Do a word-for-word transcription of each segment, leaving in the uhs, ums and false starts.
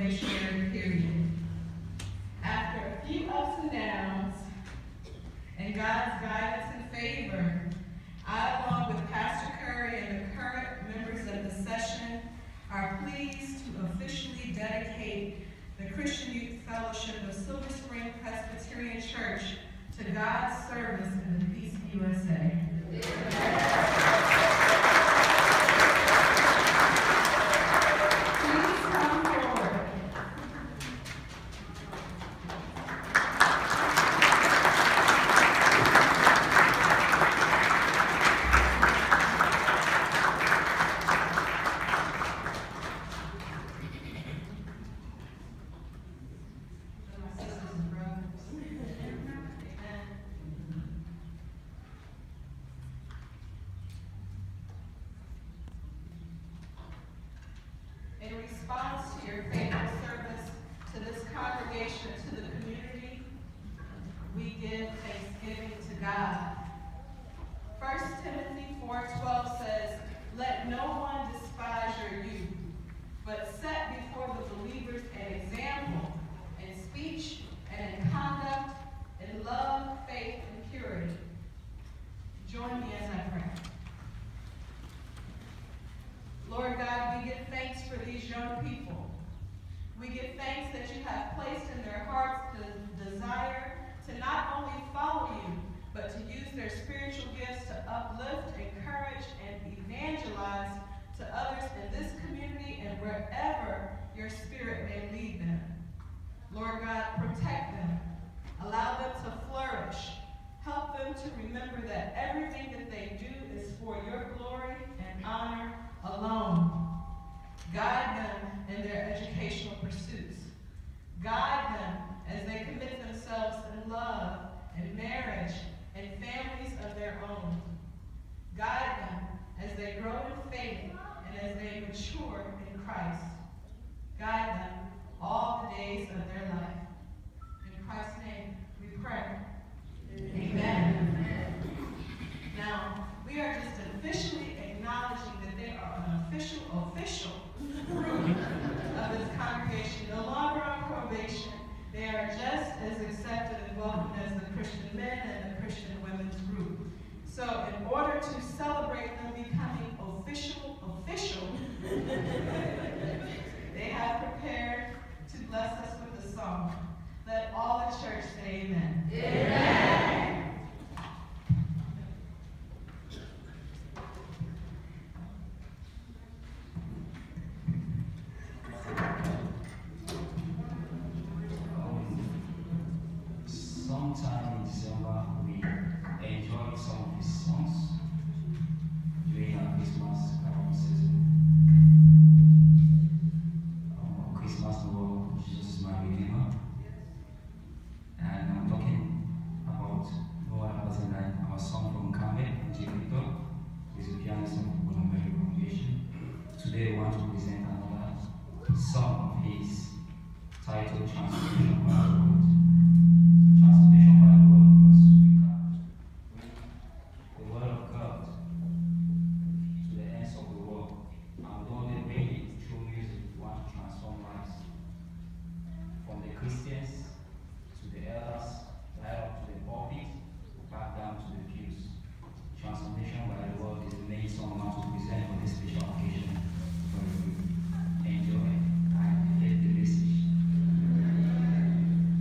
probationary period. After a few ups and downs, and God's guidance and favor, I, along with Pastor Curry and the current members of the session, are pleased to officially dedicate the Christian Youth Fellowship of Silver Spring Presbyterian Church to God's service in the peace of U S A. Please come forward. In response to your faithful service to this congregation, to the community, we give thanksgiving to God. First Timothy four twelve says, "Let no one despise your youth, but set before the believers an example in speech and in conduct, in love, faith, and purity." Join me as I pray. Lord God, we give thanks for these young people. We give thanks that you have placed in their hearts the desire to not only follow you, but to use their spiritual gifts to uplift, encourage, and evangelize to others in this community and wherever your spirit may lead them. Lord God, protect them. Allow them to flourish. Help them to remember that everything that they do is for your glory and honor alone. Guide them in their educational pursuits. Guide them as they commit themselves in love and marriage and families of their own. Guide them as they grow in faith and as they mature in Christ. Guide them all the days of their life. In Christ's name we pray. Amen. Amen. Now, we are just officially acknowledging that they are an official, official group of this congregation, no longer on probation. They are just as accepted and welcome as the Christian men and the Christian women's group. So in order to celebrate them becoming official, official, they have prepared to bless us with a song. Let all the church say amen. Amen. Sometime in December, we enjoyed some of his songs during our Christmas carol season. Um, Christmas Lord, Jesus is my Redeemer. And I'm talking about no other person than our son from Cameroon, J. Victor, who is a pianist of the Columbia congregation. Today, I want to present another song of his titled Transformation by the Word. Transformation by the Word, because we can bring the Word of God to the ends of the world. And we don't only bring it through music, we want to transform lives. From the Christians to the elders, right up to the pulpit, back down to the pews. Transformation by the Word is the main song I want to present for this special occasion for you. Enjoy and hear the message.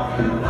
Amen.